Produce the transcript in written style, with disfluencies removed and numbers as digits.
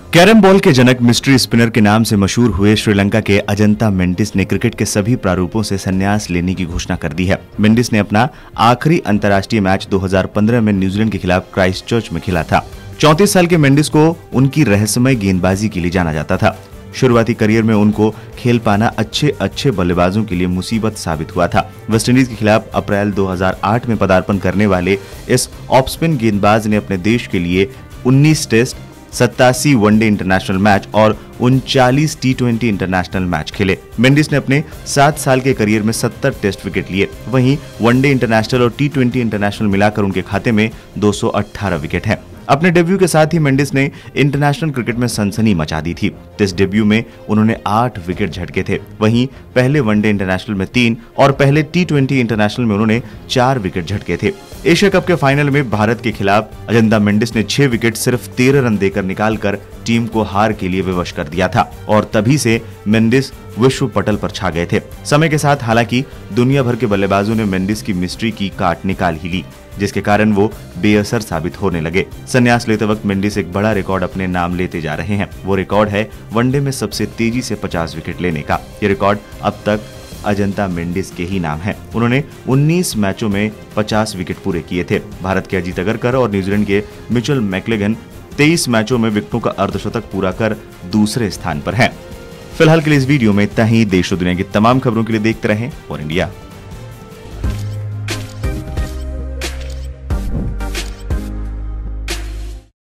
Carrom ball के जनक mystery spinner के नाम से मशहूर हुए श्रीलंका के अजंता मेंडिस ने क्रिकेट के सभी प्रारूपों से संन्यास लेने की घोषणा कर दी है। मेंडिस ने अपना आखिरी अंतर्राष्ट्रीय मैच 2015 में न्यूजीलैंड के खिलाफ क्राइस्टचर्च में खेला था। 34 साल के मेंडिस को उनकी रहस्यमय गेंदबाजी के लिए जाना जाता था। शुरुआती करियर में उनको खेल पाना अच्छे बल्लेबाजों के लिए मुसीबत साबित हुआ था। वेस्टइंडीज के खिलाफ अप्रैल 2008 में पदार्पण करने वाले इस ऑफ स्पिन गेंदबाज ने अपने देश के लिए 19 टेस्ट, 87 वनडे इंटरनेशनल मैच और 39 टी20 इंटरनेशनल मैच खेले। मेंडिस ने अपने 7 साल के करियर में 70 टेस्ट विकेट लिए। वहीं वनडे इंटरनेशनल और टी20 इंटरनेशनल मिलाकर उनके खाते में 218 विकेट हैं। अपने डेब्यू के साथ ही मेंडिस ने इंटरनेशनल क्रिकेट में सनसनी मचा दी थी। टेस्ट डेब्यू में उन्होंने 8 विकेट झटके थे। वहीं पहले वनडे इंटरनेशनल में 3 और पहले टी20 इंटरनेशनल में उन्होंने 4 विकेट झटके थे। एशिया कप के फाइनल में भारत के खिलाफ अजंता मेंडिस ने 6 विकेट सिर्फ 13 रन देकर निकालकर टीम को हार के लिए विवश कर दिया था और तभी से मेंडिस विश्व पटल पर छा गए थे। समय के साथ हालांकि दुनिया भर के बल्लेबाजों ने मेंडिस की मिस्ट्री की काट निकाल ही ली, जिसके कारण वो बेअसर साबित होने लगे। संन्यास लेते वक्त मेंडिस एक बड़ा रिकॉर्ड अपने नाम लेते जा रहे हैं। वो रिकॉर्ड है वनडे में सबसे तेजी से 50 विकेट लेने का। ये रिकॉर्ड अब तक अजंता मेंडिस के ही नाम है। उन्होंने 19 मैचों में 50 विकेट पूरे किए थे। भारत के अजीत अगरकर और न्यूजीलैंड के मिचेल मैक्लेगन 23 मैचों में विकेटों का अर्धशतक पूरा कर दूसरे स्थान पर हैं। फिलहाल के लिए इस वीडियो में इतना ही। देश और दुनिया की तमाम खबरों के लिए देखते रहें और इंडिया।